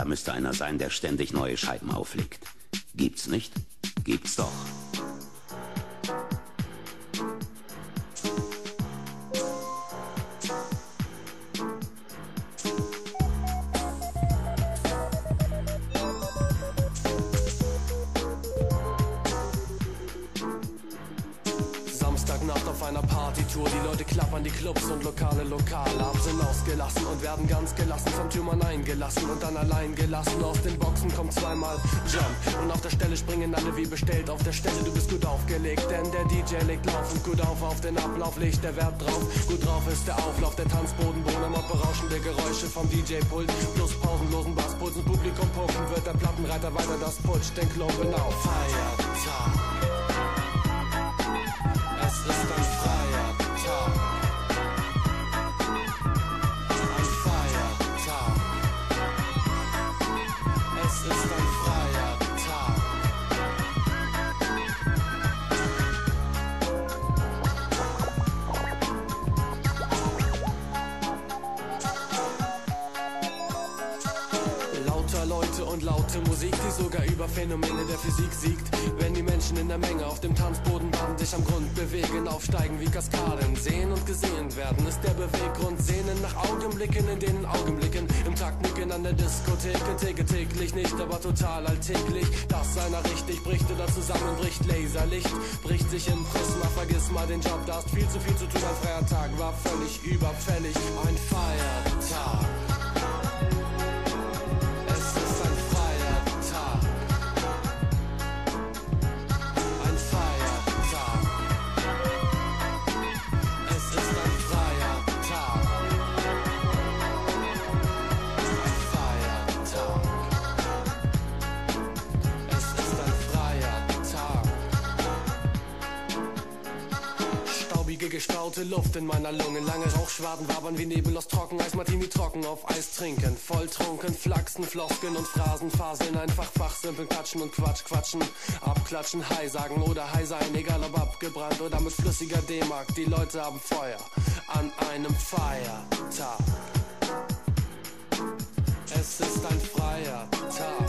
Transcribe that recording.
Da müsste einer sein, der ständig neue Scheiben auflegt. Gibt's nicht? Gibt's doch. Samstagnacht auf einer Partytour, die Leute klappern die Clubs und Lokale ab, sind ausgelassen und werden ganz gelassen vom Türmann eingelassen und dann allein gelassen. Aus den Boxen kommt zweimal Jump und auf der Stelle springen alle wie bestellt auf der Stelle. Du bist gut aufgelegt, denn der DJ legt laufend gut auf den Ablauf legt der Wert drauf. Gut drauf ist der Auflauf, der Tanzboden, Bohnen berauschende Geräusche vom DJ-Pult plus pausenlosen Basspulsen. Publikum pumpen wird der Plattenreiter weiter das putscht den Klumpen auf. Feiertag. Es ist ein freier Tag. Ein Feiertag. Es ist ein freier Tag. Lauter Leute und laute Musik, die sogar über Phänomene der Physik siegt. Wenn die Menschen in der Menge auf dem Tanzbodenband sich am Grund bewegen, aufsteigen wie Kaskaden, sehen und gesehen werden, ist der Beweggrund. Sehnen nach Augenblicken, in denen Augenblicken im Takt nicken an der Diskothek. Täglich nicht, aber total alltäglich, dass einer richtig bricht oder zusammenbricht. Laserlicht bricht sich im Prisma, vergiss mal den Job, da ist viel zu tun. Ein freier Tag war völlig überfällig. Ein Feiertag. Gestaute Luft in meiner Lungen, lange Rauchschwaden wabern wie Nebel aus Trockeneis, Martini trocken auf Eis trinken, volltrunken, flachsen, Floskeln und Phrasen, faseln, einfach fachsimpeln, quatschen und quatschen, abklatschen, Hi sagen oder Hi sein, egal ob abgebrannt oder mit flüssiger D-Mark, die Leute haben Feuer an einem Feiertag. Es ist ein freier Tag.